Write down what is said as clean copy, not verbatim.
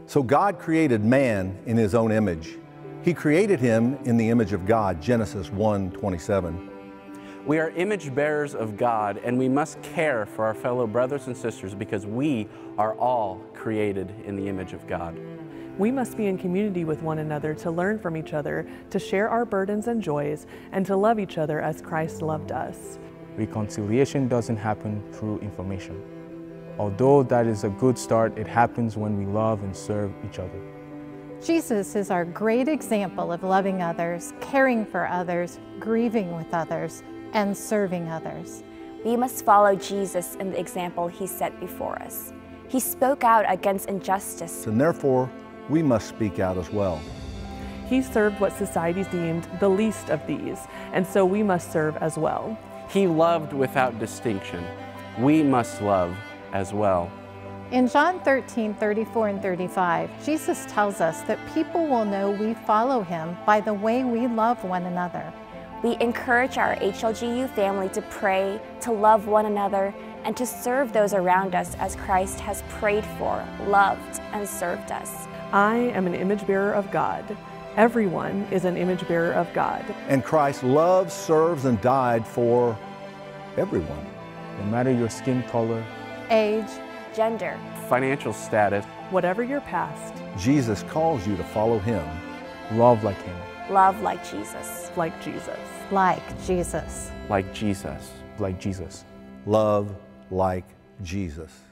So God created man in his own image. He created him in the image of God, Genesis 1:27. We are image bearers of God, and we must care for our fellow brothers and sisters because we are all created in the image of God. We must be in community with one another to learn from each other, to share our burdens and joys, and to love each other as Christ loved us. Reconciliation doesn't happen through information. Although that is a good start, it happens when we love and serve each other. Jesus is our great example of loving others, caring for others, grieving with others, and serving others. We must follow Jesus in the example he set before us. He spoke out against injustice. And therefore, we must speak out as well. He served what society deemed the least of these, and so we must serve as well. He loved without distinction. We must love as well. In John 13:34 and 35, Jesus tells us that people will know we follow him by the way we love one another. We encourage our HLGU family to pray, to love one another, and to serve those around us as Christ has prayed for, loved, and served us. I am an image bearer of God. Everyone is an image bearer of God. And Christ loves, serves, and died for everyone. No matter your skin color, Age, Gender, Financial status, Whatever your past, Jesus calls you to follow him. love like him, love like Jesus. like Jesus. like Jesus. like Jesus. like Jesus. Love like Jesus.